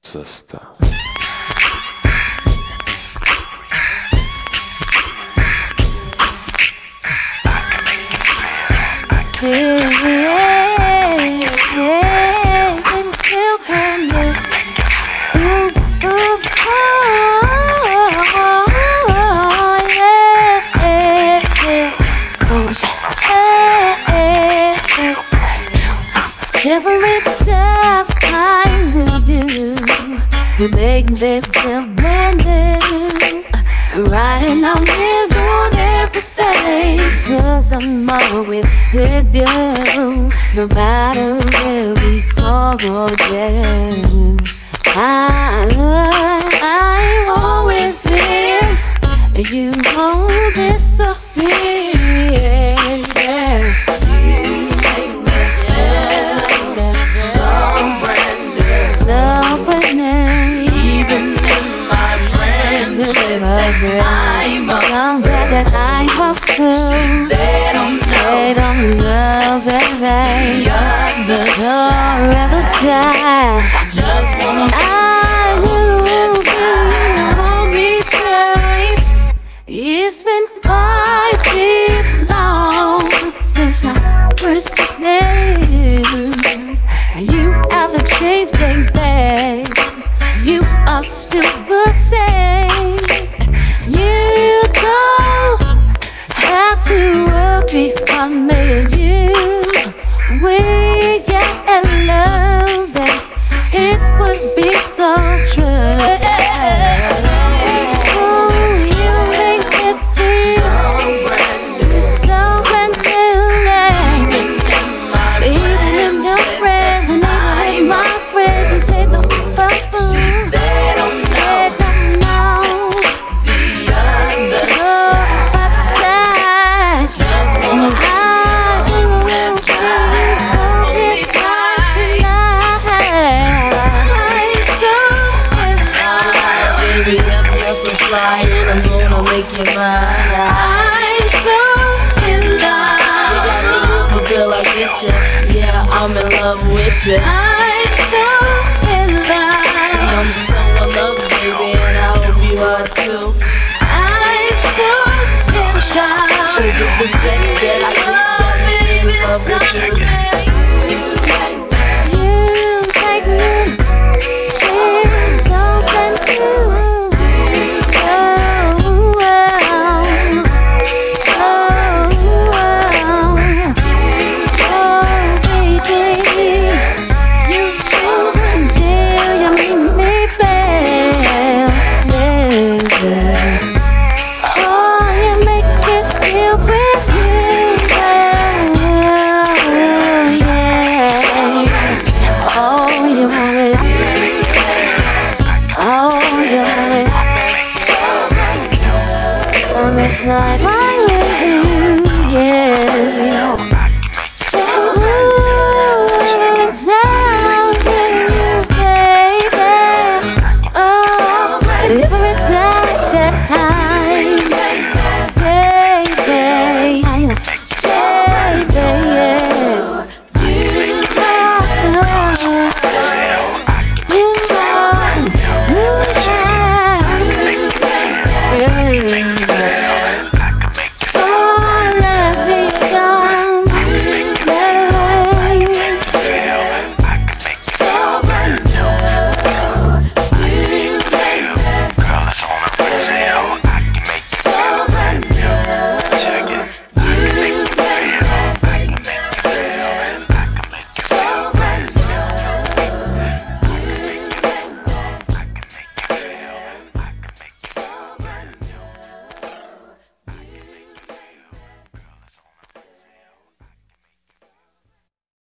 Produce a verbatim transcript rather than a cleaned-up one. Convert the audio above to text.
Sista. Yeah, yeah, yeah, and you can do. Ooh, ooh, oh, yeah, yeah, yeah. Oh, yeah, yeah. Every time I'm with you, you make me feel brand new. Riding on this on everything, 'cause I'm always with you. No matter where we go or jam, I, I'm always here. You know this so real, yeah. You make me feel so brand new. So brand new. Even in my friendship that I'm a songs that I'm a fool. See, they don't know. They don't know, baby. Beyond the Forever time. just wanna I will hold me tight. It's been quite this long since I first met you. You haven't changed, baby. You are still the same. You don't have to worry on me. You, we get love, and it would be so true. Oh, you make me feel so brand new. so brand new, yeah. Even if your friend, and even if my friend, you say the fuck. See, they don't know. They don't know. Beyond the just wanna baby, I'm just a flying, I'm gonna make you mine. I'm so in love. You got me a girl, I get you. Yeah, I'm in love with you. I'm so in love. See, I'm so in love, baby, and I hope you are too. I'm so in love. She's just the sex that I get, baby, love with you. You take me, she's so brand new. Like my living, yes, you know.